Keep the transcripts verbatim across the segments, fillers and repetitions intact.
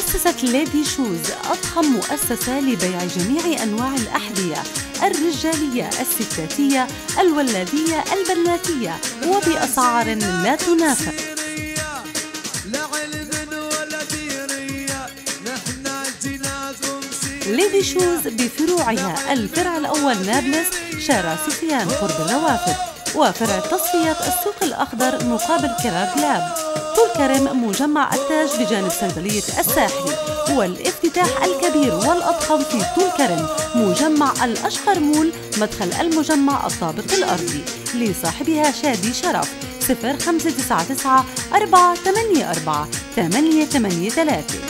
مؤسسة ليدي شوز أضخم مؤسسة لبيع جميع أنواع الأحذية الرجالية الستاتية الولادية البناتية وبأسعار لا تنافى. ليدي شوز بفروعها الفرع الأول نابلس شارع سفيان قرب الروافد، وفرع التصفيات السوق الأخضر مقابل كراك لاب، طول كرم مجمع التاج بجانب صيدلية الساحلي، والافتتاح الكبير والأضخم في طول كرم مجمع الأشقرمول مدخل المجمع الطابق الأرضي. لصاحبها شادي شرف صفر خمسة تسعة تسعة أربعة ثمانية أربعة ثمانية ثمانية ثلاثة.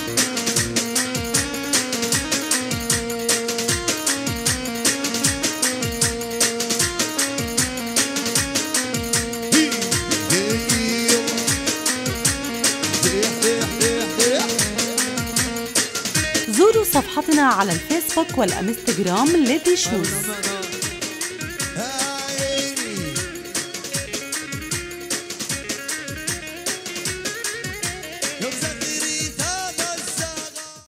زوروا صفحتنا على الفيسبوك والانستغرام ليدي شوز.